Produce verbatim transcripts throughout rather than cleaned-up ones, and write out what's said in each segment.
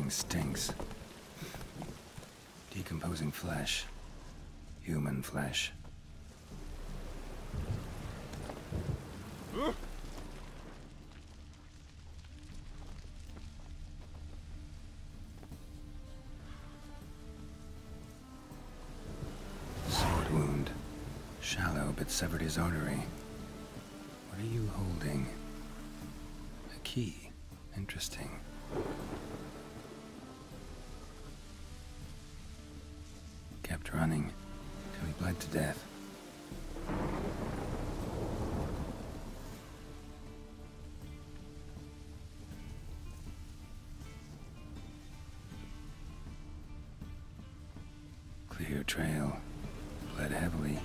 thing stinks. Decomposing flesh. Human flesh. Sword wound. Shallow, but severed his artery. What are you holding? A key. Interesting. Kept running till he bled to death. Clear trail. Bled heavily.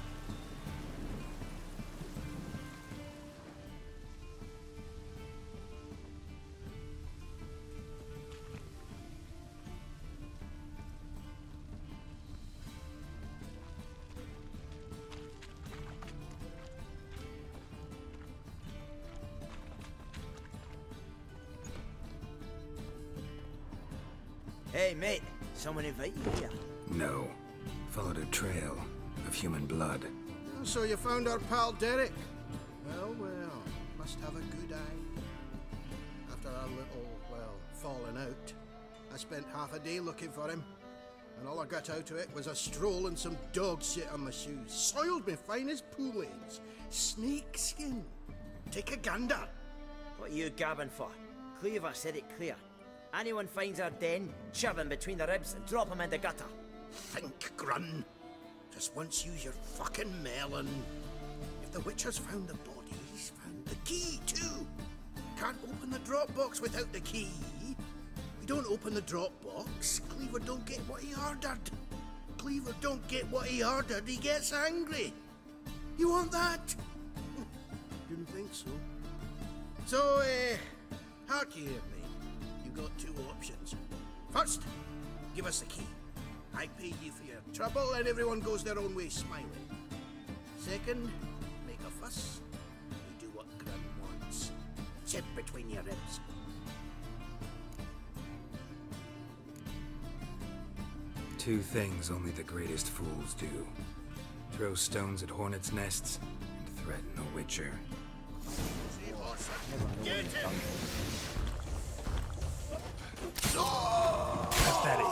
Hey, mate. Someone invite you here? No. Followed a trail of human blood. So you found our pal Derek? Well, well, must have a good eye. After our little, well, falling out, I spent half a day looking for him. And all I got out of it was a stroll and some dog shit on my shoes. Soiled me fine as poolades. Snake skin. Take a gander. What are you gabbing for? Cleaver said it clear. Anyone finds our den, shove him between the ribs and drop him in the gutter. Think, Grun. Just once use your fucking melon. If the Witcher's found the body, he's found the key too. Can't open the drop box without the key. We don't open the drop box, Cleaver don't get what he ordered. Cleaver don't get what he ordered, he gets angry. You want that? Didn't think so. So, uh, hark ye here, mate. You got two options. First, give us the key. I pay you for your trouble and everyone goes their own way smiling. Second, make a fuss. You do what Grun wants. Sit between your ribs. Two things only the greatest fools do. Throw stones at hornets' nests and threaten a witcher. Get him! Pathetic.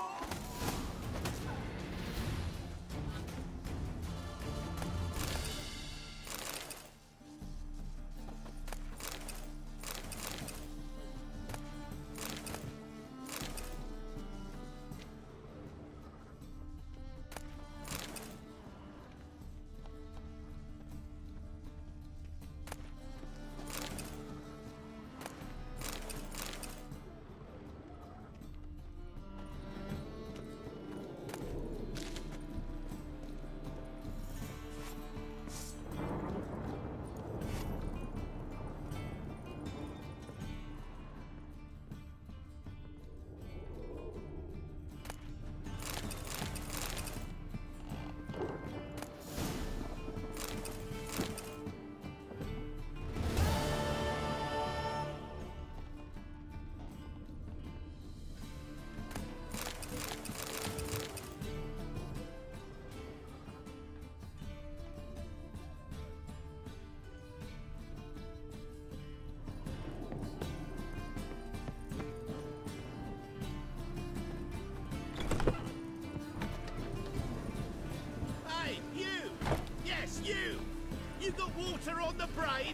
You! You got water on the brain?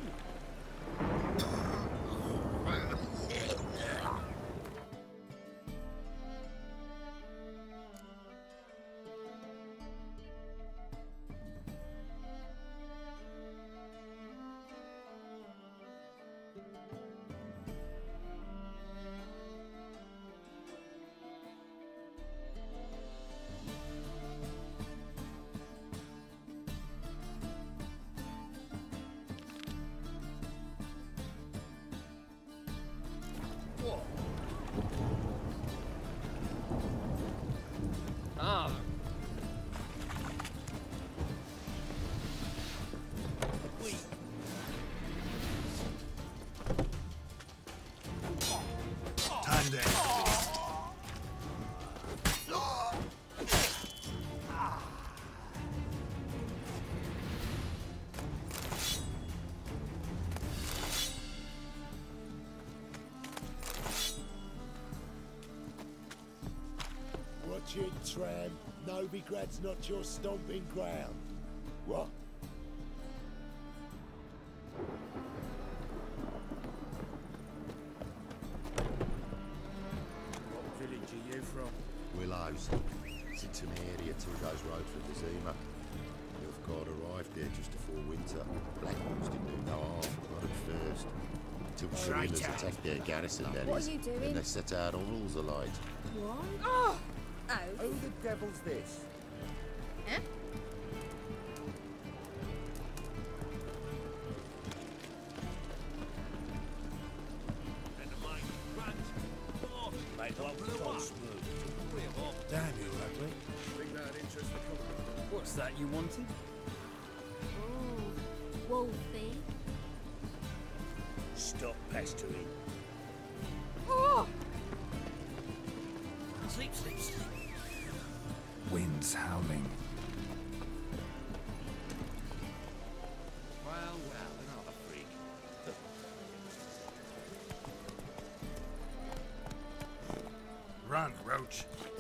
it, tram. Novigrad's not your stomping ground. What? What village are you from? Willows. Sits in the area till it goes road for the Zima. Nilfgaard arrived there just before winter. Black Wolves didn't do no harm, not at first. Until the guerrillas Traitor. attacked their garrison, that What is. are you doing? Then they set out on rules alight. What? Oh! Oh. Who the devil's this? Eh? Mate, that was so smooth. Damn, you're ugly. Think that'd interest the company? What's that you wanted? Oh. Wolfie. Stop pestering. Oh! Sleep, sleep, sleep. Winds howling. Well, well, another freak. Run, Roach.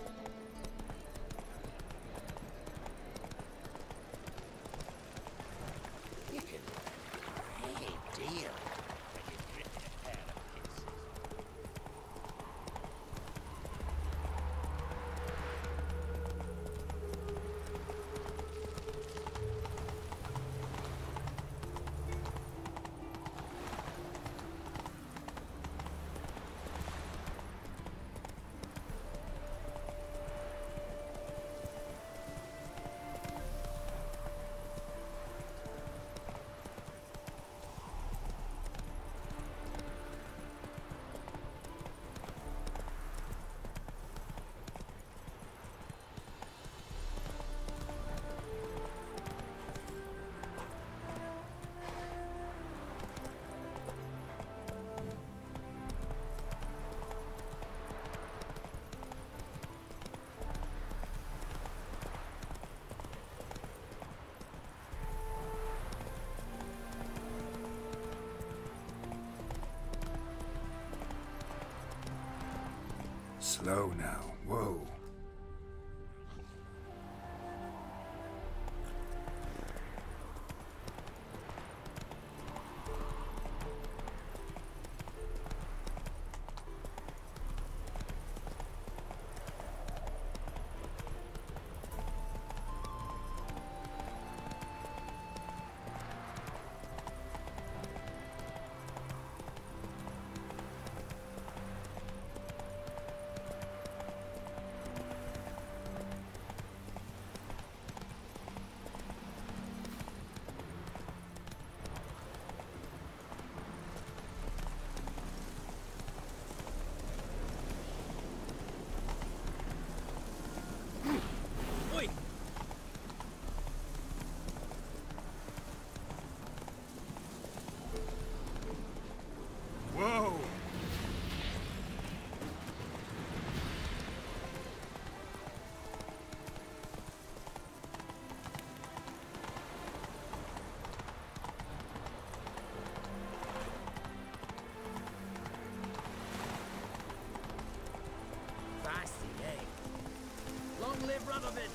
You can... Hey, dear. Slow now. Whoa. Oi! Whoa! Fasty, eh? Long live Radovid!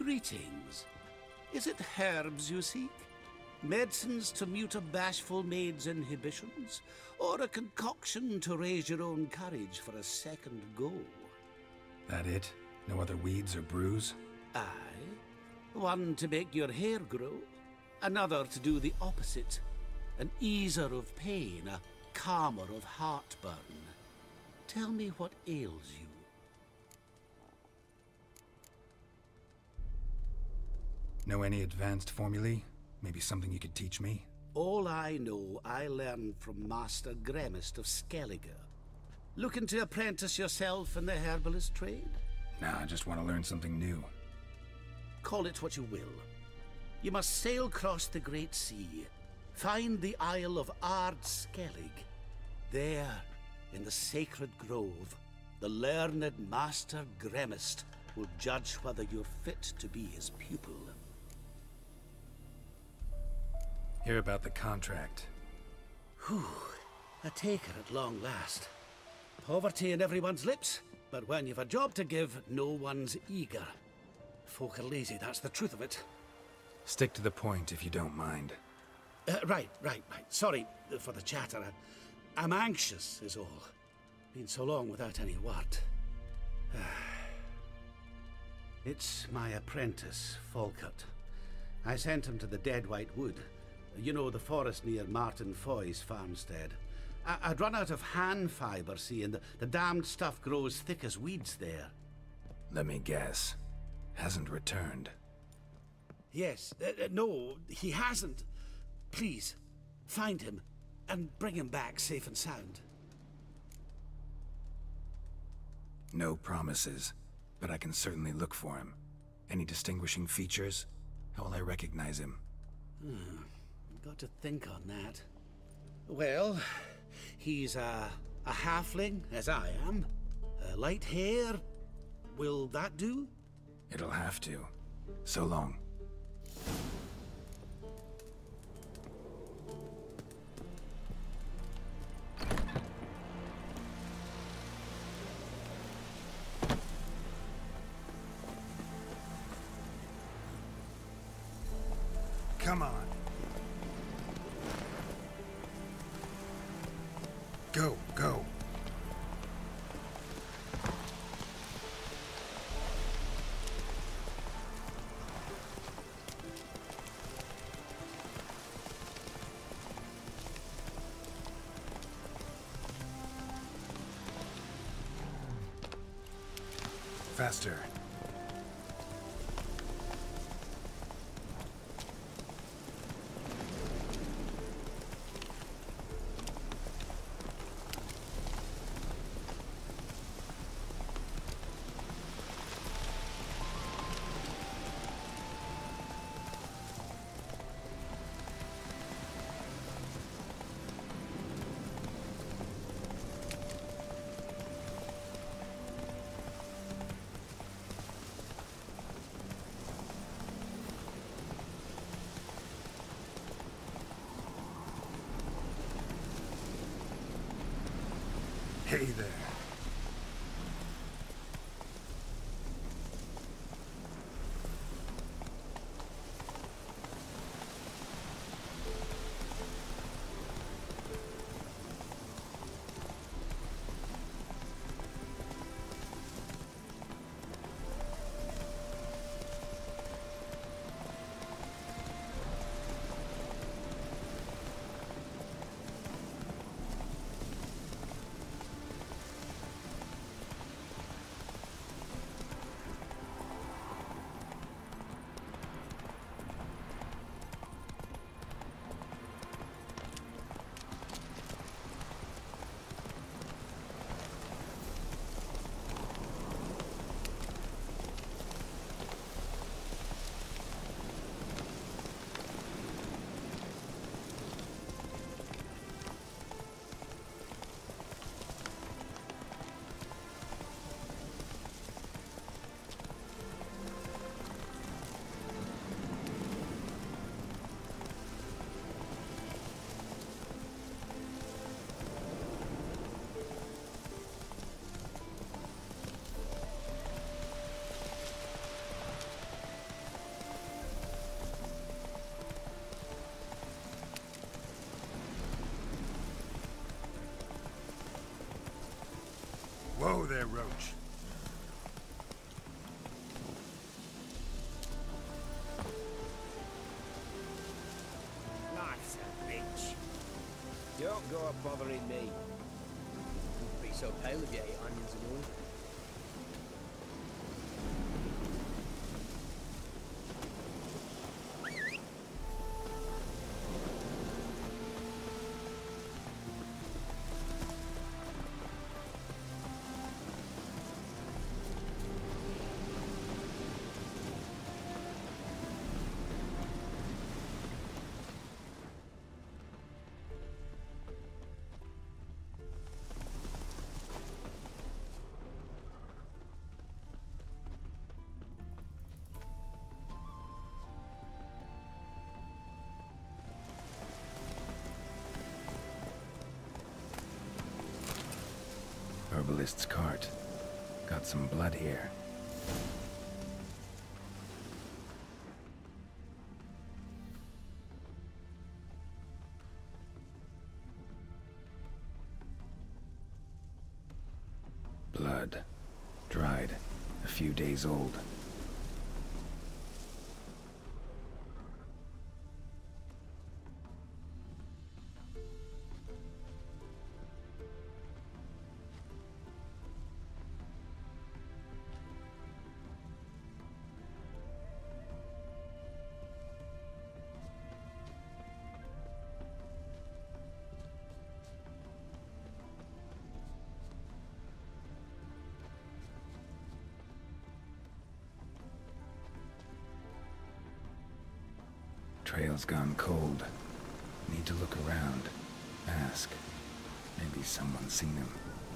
Greetings. Is it herbs you seek? Medicines to mute a bashful maid's inhibitions? Or a concoction to raise your own courage for a second go? That it? No other weeds or brews? Aye. One to make your hair grow, another to do the opposite. An easer of pain, a calmer of heartburn. Tell me what ails you. Know any advanced formulae? Maybe something you could teach me? All I know, I learned from Master Gremist of Skellige. Looking to apprentice yourself in the herbalist trade? Nah, I just want to learn something new. Call it what you will. You must sail across the Great Sea, find the Isle of Ard Skellig. There, in the sacred grove, the learned Master Gremist will judge whether you're fit to be his pupil. Hear about the contract. Whew, a taker at long last. Poverty in everyone's lips, but when you've a job to give, no one's eager. Folk are lazy, that's the truth of it. Stick to the point if you don't mind. Uh, right, right, right. Sorry for the chatter. I'm anxious, is all. Been so long without any word. It's my apprentice, Falkert. I sent him to the Dead White Wood. You know, the forest near Martin Foy's farmstead. I I'd run out of hand fibre, see, and the, the damned stuff grows thick as weeds there. Let me guess. Hasn't returned. Yes. Uh, uh, no, he hasn't. Please, find him and bring him back safe and sound. No promises, but I can certainly look for him. Any distinguishing features? How will I recognize him? Hmm. Got to think on that. Well, he's a, a halfling, as I am. Uh, light hair. Will that do? It'll have to. So long. Come on. Go, go. Faster. Hey there. there, Roach. Life's a bitch. Don't go bothering me. Wouldn't be so pale if you ate onions and all. Herbalist's cart. Got some blood here. Blood. Dried. A few days old. Trail's gone cold. Need to look around. Ask. Maybe someone's seen him.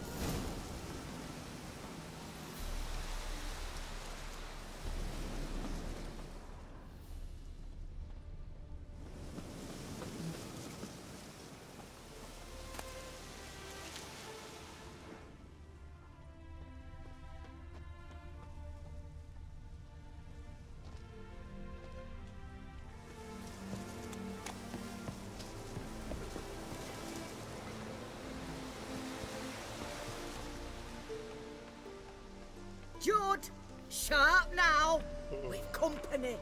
Jude, sharp now. We've company.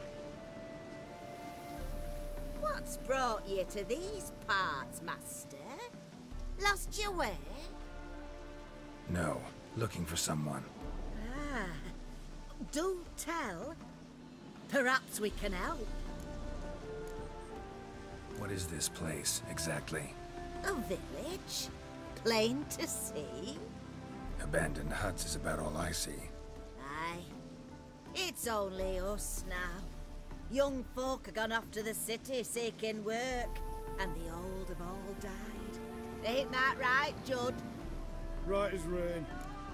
What's brought you to these parts, master? Lost your way? No. Looking for someone. Ah, do tell. Perhaps we can help. What is this place, exactly? A village? Plain to see? Abandoned huts is about all I see. Aye. It's only us now. Young folk have gone off to the city seeking work, and the old have all died. Ain't that right, Judd? Right as rain.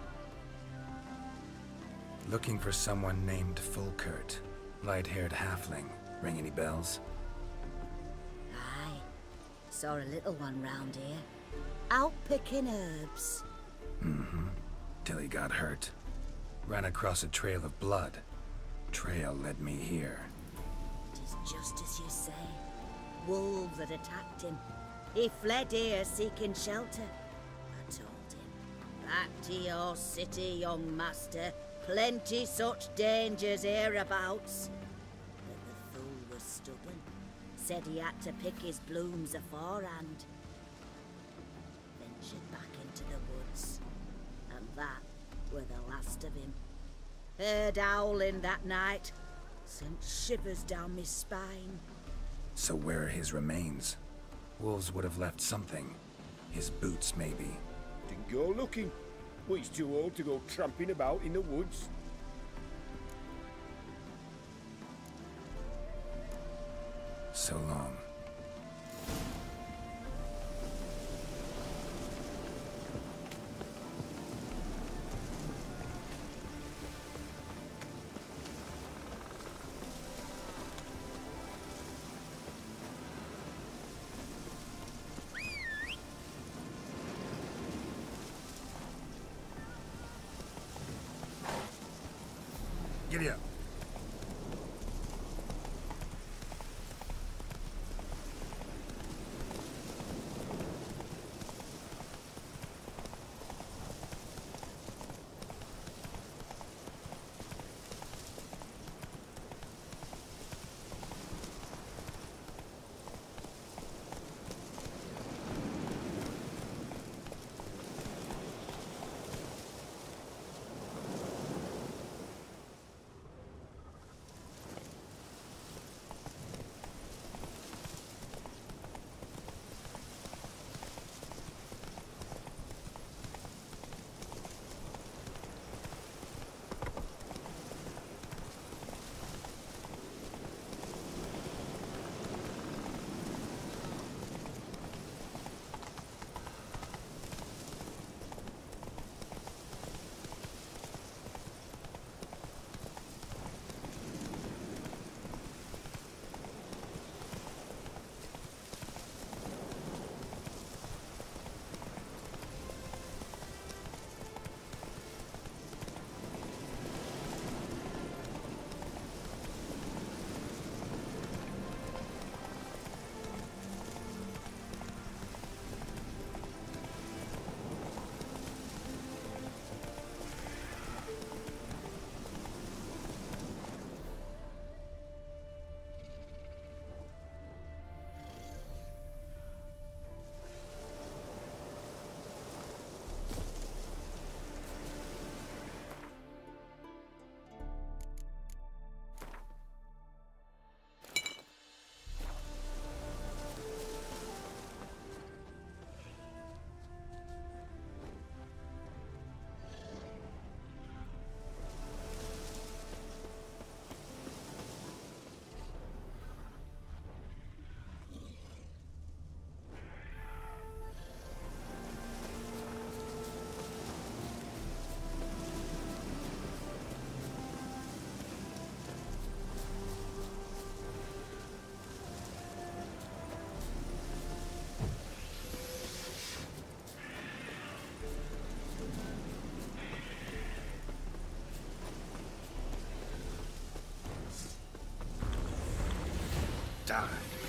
Looking for someone named Fulkert. Light-haired halfling. Ring any bells? Aye. Saw a little one round here. Out picking herbs. Mm-hmm. Till he got hurt. Ran across a trail of blood. Trail led me here. It is just as you say. Wolves had attacked him. He fled here seeking shelter. I told him, back to your city, young master. Plenty such dangers hereabouts. But the fool was stubborn. Said he had to pick his blooms aforehand. Ventured back into the woods. And that were the last of him. Heard howling that night. Sent shivers down my spine. So where are his remains? Wolves would have left something. His boots, maybe. Didn't go looking. Well, he's too old to go tramping about in the woods. So long. Giddy up. Die.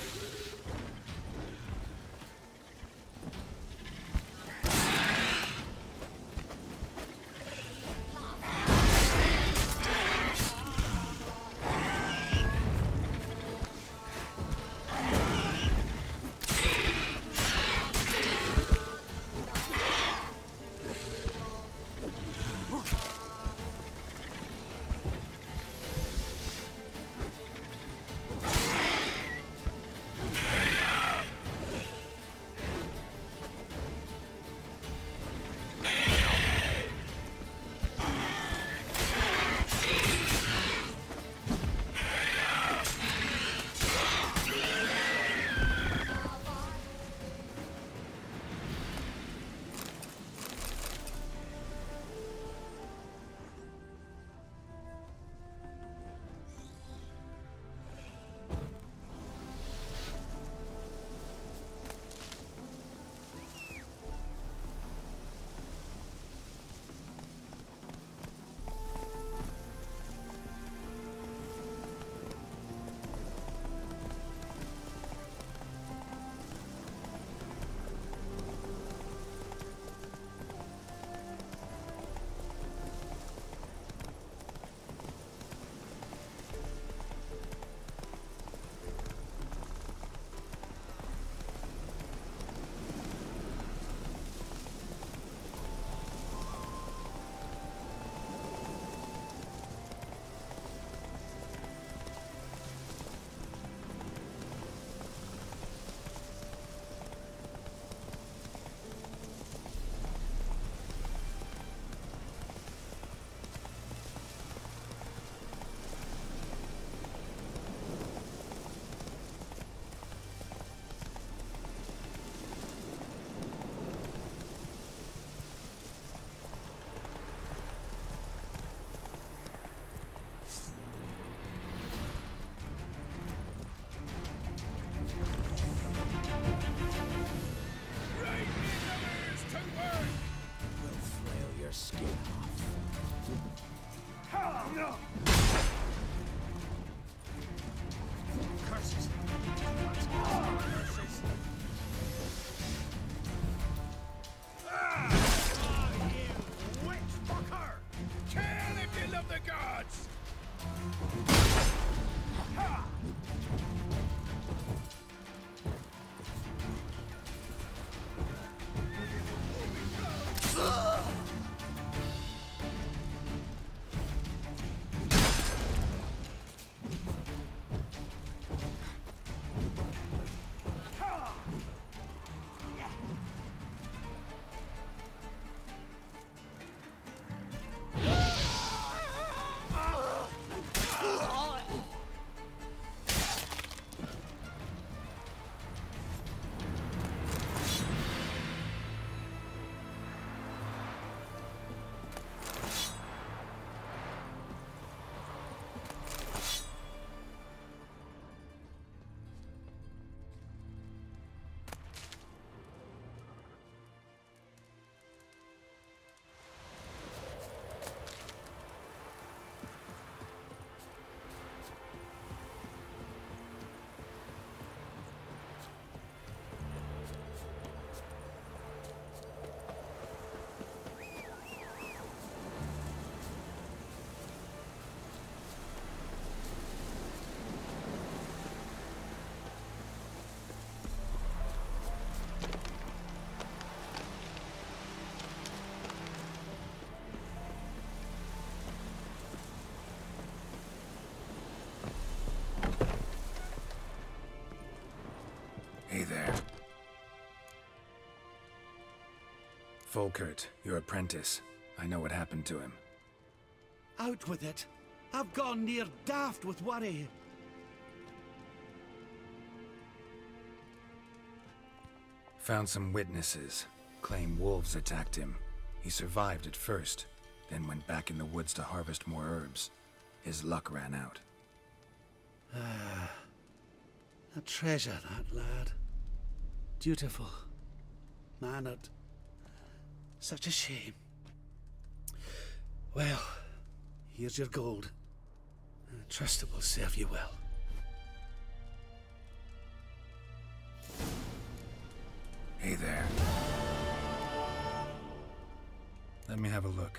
Hey there. Volkert, your apprentice. I know what happened to him. Out with it. I've gone near daft with worry. Found some witnesses. Claim wolves attacked him. He survived at first, then went back in the woods to harvest more herbs. His luck ran out. Ah, a treasure, that lad. Dutiful. Mannered. Such a shame. Well, here's your gold. I trust it will serve you well. Hey there. Let me have a look.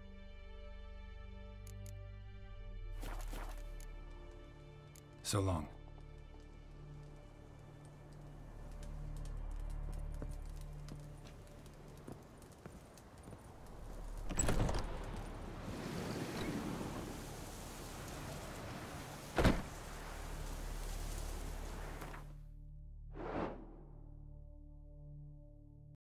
So long.